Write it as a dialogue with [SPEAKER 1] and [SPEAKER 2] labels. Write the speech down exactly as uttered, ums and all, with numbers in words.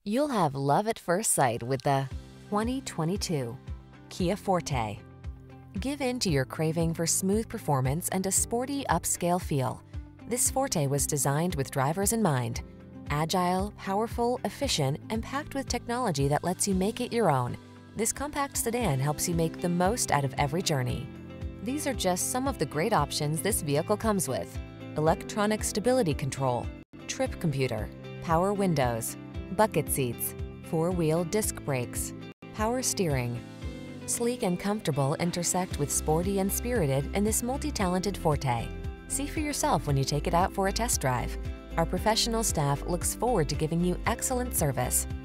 [SPEAKER 1] You'll have love at first sight with the twenty twenty-two Kia Forte. Give in to your craving for smooth performance and a sporty upscale feel. This Forte was designed with drivers in mind. Agile, powerful, efficient, and packed with technology that lets you make it your own. This compact sedan helps you make the most out of every journey. These are just some of the great options this vehicle comes with: electronic stability control, trip computer, power windows, bucket seats, four-wheel disc brakes, power steering. Sleek and comfortable intersect with sporty and spirited in this multi-talented Forte. See for yourself when you take it out for a test drive. Our professional staff looks forward to giving you excellent service.